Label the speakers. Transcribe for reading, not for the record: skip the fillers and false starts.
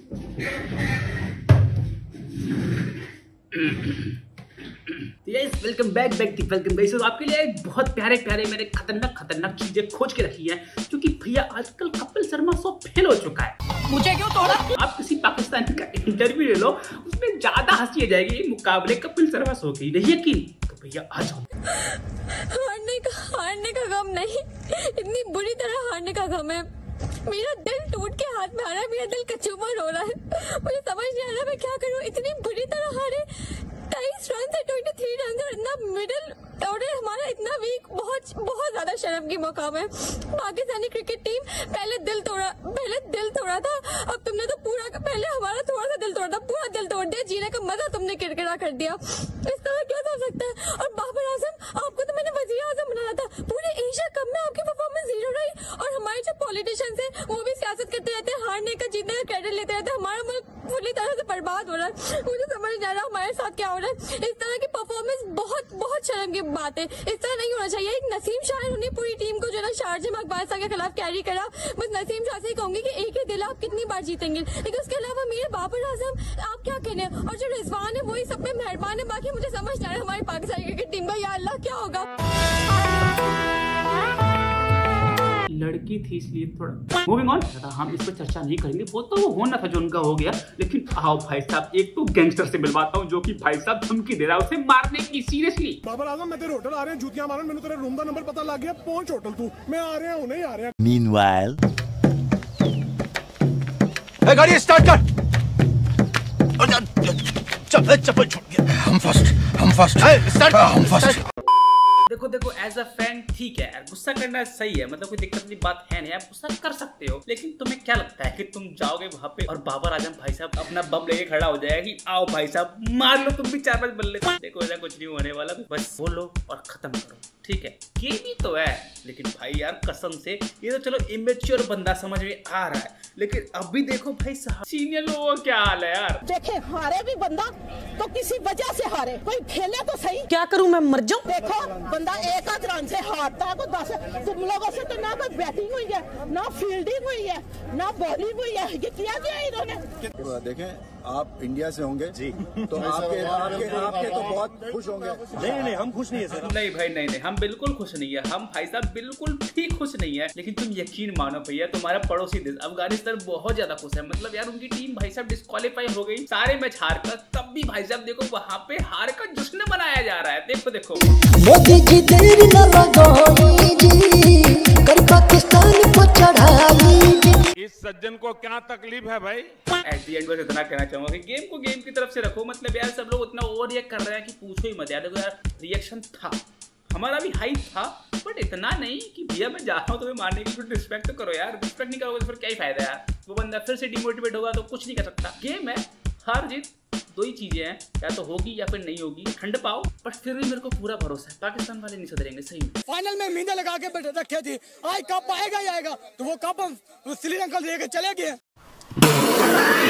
Speaker 1: Welcome back तो आपके लिए बहुत प्यारे मेरे खतरनाक चीजें खोज के रखी है, क्योंकि भैया आजकल कपिल शर्मा शो फेल हो चुका है। मुझे क्यों तोड़ा? आप किसी पाकिस्तानी का इंटरव्यू ले लो, उसमें ज्यादा हंसी आ जाएगी मुकाबले कपिल शर्मा शो की। नहीं यकीन तो भैया आ जाओ।
Speaker 2: हारने का गम नहीं, इतनी बुरी तरह हारने का गम है। मेरा दिल टूट के हाथ में आ रहा है, मेरा दिल कचूमर हो रहा है। मुझे समझ नहीं आ रहा मैं क्या करूं। इतनी बुरी तरह हारे, 23 रन से 23 रन और इतना मिडिल ऑर्डर हमारा इतना वीक, बहुत ज्यादा शर्म की मकाम है। पाकिस्तानी क्रिकेट टीम पहले दिल तोड़ा था, अब तुमने तो पूरा, पहले हमारा थोड़ा सा दिल तोड़ा था, पूरा दिल तोड़ दिया। जीने का मजा तुमने किरकिरा कर दिया। इस तरह क्या हो सकता है? और बाबर आजम, आपको तो मैंने वजीर आजम बनाया था। पूरे एशिया कप में आपकी परफॉर्मेंस 0 रही, और हमारे जो पॉलिटिशियंस है वो भी सियासत करते रहते हैं, हारने का जीतने का क्रेडिट लेते रहते हैं। हमारा मुल्क पूरी तरह से बर्बाद हो रहा है। मुझे समझ नहीं आ रहा हमारे साथ क्या हो रहा है। इस तरह की परफॉर्मेंस बहुत शर्म की बात है। इस तरह नहीं होना चाहिए। एक नसीम शाह ने पूरी टीम को जो ना शारजा में अफगानिस्तान के खिलाफ कैरी करा। बस नसीम शाह से ही कहूंगी कि एक ही दिल आप कितनी बार जीतेंगे, लेकिन उसके अलावा मेरे बाबर आजम आप क्या कहने, और जो रिजवान है वही सब पे मेहरबान है। बाकी मुझे समझ नहीं आ रहा हमारी पाकिस्तानी क्रिकेट टीम का या अल्लाह क्या होगा।
Speaker 1: लड़की थी इसलिए थोड़ा मूविंग ऑन, हम इस पर चर्चा नहीं करेंगे। वो तो वो होना था जो उनका हो गया। लेकिन आओ भाई साहब, एक तो गैंगस्टर से मिलवाता हूँ जो कि भाई साहब धमकी दे रहा है उसे मारने की। सीरियसली
Speaker 3: बाबर आजम, मैं तेरे होटल आ रहे हैं, जूतियां मारन, मैंने तेरे रूम का नंबर पता लग गया। पहुंच होटल तू, मैं आ रहा हूं, नहीं आ रहा।
Speaker 4: मीनवाइल गाड़ी स्टार्ट कर। चप्पल छूट गया। हम फर्स्ट स्टार्ट।
Speaker 1: देखो एज अ फैन ठीक है यार, गुस्सा करना सही है, मतलब कोई दिक्कत नहीं, बात है नहीं, आप गुस्सा कर सकते हो। लेकिन तुम्हें क्या लगता है कि तुम जाओगे वहां पे और बाबर आजम भाई साहब अपना बम लेके खड़ा हो जाएगा कि आओ भाई साहब मार लो तुम भी 4-5 बल्ले? देखो ऐसा कुछ नहीं होने वाला, बस बोलो और खत्म करो, ठीक है? गेम ही तो है। लेकिन भाई यार कसम से, ये तो चलो इमेच्योर बंदा समझ में आ रहा है, लेकिन अभी देखो भाई साहब सीनियर लोगों का क्या हाल है यार।
Speaker 5: देखे हारे भी बंदा तो किसी वजह से हारे, कोई खेले तो सही।
Speaker 6: क्या करूं मैं, मर जाऊं?
Speaker 5: देखो बंदा एक आध रन से हारता है, कोई 10। तुम लोगों से तो ना कोई बैटिंग हुई है, ना फील्डिंग हुई है, ना बॉलिंग हुई है। ये किया गया इन्होंने।
Speaker 7: देखें आप इंडिया से होंगे जी, तो आपके तो बहुत खुश होंगे।
Speaker 3: नहीं हम खुश नहीं है सर।
Speaker 1: नहीं भाई नहीं, हम बिल्कुल खुश नहीं है। हम भाई साहब बिल्कुल भी खुश नहीं है। लेकिन तुम यकीन मानो भैया, तुम्हारा पड़ोसी देश अफगानिस्तान बहुत ज्यादा खुश है। मतलब यार उनकी टीम भाई साहब डिस्क्वालीफाई हो गई सारे मैच हार कर, तब भी भाई साहब देखो वहाँ पे हार का जश्न मनाया जा रहा है। देखो
Speaker 6: मोदी जी देर न लगाई जी, कर पाकिस्तान को चढ़ाई जी।
Speaker 3: इस सज्जन को क्या तकलीफ है भाई?
Speaker 1: एट द एंड बस इतना कहना चाहूंगा कि गेम को गेम की तरफ से रखो। मतलब यार सब लोग उतना ओवर रिएक्ट कर रहे हैं कि पूछो ही मत यार। देखो यार रिएक्शन था, हमारा भी हाई था, बट इतना नहीं कि भैया मैं जा रहा हूँ तुम्हें मारने की। कुछ रिस्पेक्ट तो करो यार। रिस्पेक्ट नहीं करोगे तो फिर क्या ही फायदा यार। वो बंदा फिर से डिमोटिवेट होगा तो कुछ नहीं कर सकता। गेम है, हार जीत दो ही चीजें हैं, या तो होगी या फिर नहीं होगी। ठंड पाओ, बट फिर भी मेरे को पूरा भरोसा है पाकिस्तान वाले नहीं सुधरेंगे। सही में
Speaker 3: फाइनल में मींदे लगा के बैठे रखे थी, आज कप आएगा ही आएगा, तो वो कप हम श्रीलंका लेके चले गए।